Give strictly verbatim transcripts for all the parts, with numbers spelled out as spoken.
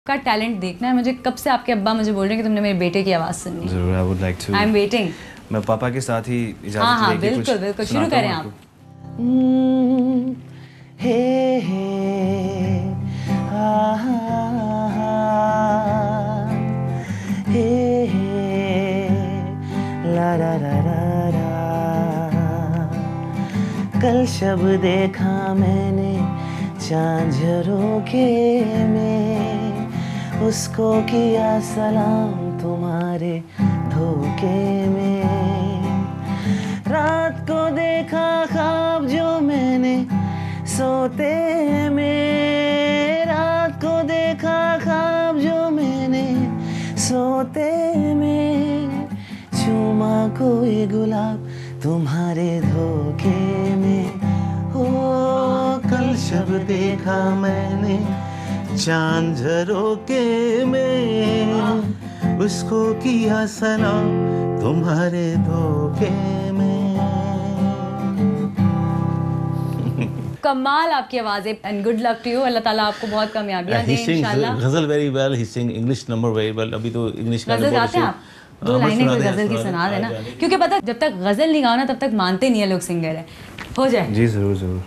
का टैलेंट देखना है मुझे। कब से आपके अब्बा मुझे बोल रहे हैं कि तुमने मेरे बेटे की आवाज़ सुननी है। जरूर, I would like to. I am waiting. मैं पापा के साथ ही इजाज़त हाँ हाँ लेके बिल्कुल कुछ बिल्कुल शुरू करें आप। हे हे हा हा हे हे ला ला ला ला। कल शब देखा मैंने झांझरों के में, उसको किया सलाम तुम्हारे धोखे में। रात को देखा ख्वाब जो मैंने सोते में, रात को देखा ख्वाब जो मैंने सोते में। चूमा कोई गुलाब तुम्हारे धोखे में। हो कल शब देखा मैंने झांझरों के में, उसको किया सलाम तुम्हारे धोखे में। कमाल आपकी आवाज़ है and good luck to you. Allah ताला आपको बहुत कामयाबियां दे इंशाल्लाह। Ghazal very well, he sing English number very well. अभी तो इंग्लिश का गजल गाते हैं आप? दो लाइनें कोई गजल की सुना देना, क्योंकि पता जब तक गजल नहीं गाओ ना तब तक मानते नहीं है लोग सिंगर है। हो जाए जी जरूर जरूर।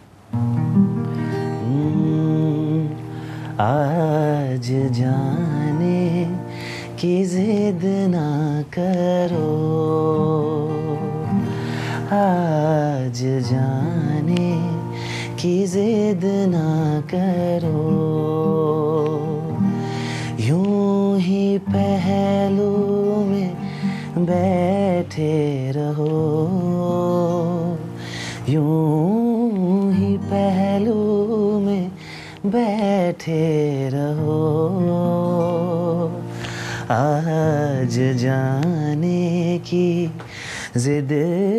आज जाने की जिद ना करो, आज जाने की जिद ना करो। यूं ही पहलू में बैठे रहो, यूं ही पहलू में बैठे रहो। आज जाने की जिद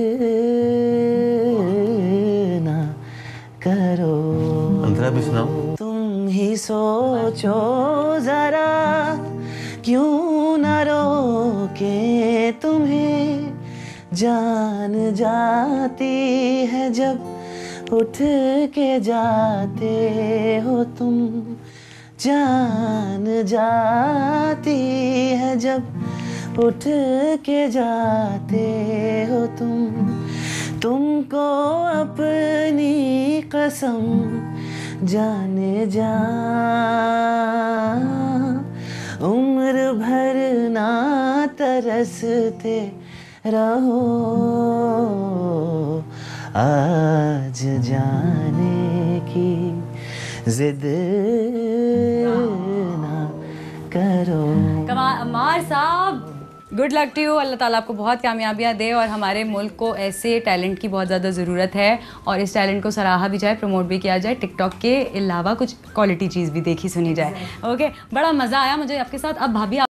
ना करो। अंतरा भी सुनाओ। तुम ही सोचो जरा, क्यों न रोके तुम्हें। जान जाती है जब उठ के जाते हो तुम, जान जाती है जब उठ के जाते हो तुम। तुमको अपनी कसम जाने जा, उम्र भर ना तरसते रहो। आज जाने की जिद ना करो। कमाल Ammar sahab, good luck to you. Allah ताला आपको बहुत कामयाबियाँ दे और हमारे मुल्क को ऐसे टैलेंट की बहुत ज़्यादा ज़रूरत है और इस टैलेंट को सराहा भी जाए, प्रमोट भी किया जाए, टिकटॉक के अलावा कुछ क्वालिटी चीज़ भी देखी सुनी जाए। ओके, बड़ा मज़ा आया मुझे आपके साथ। अब भाभी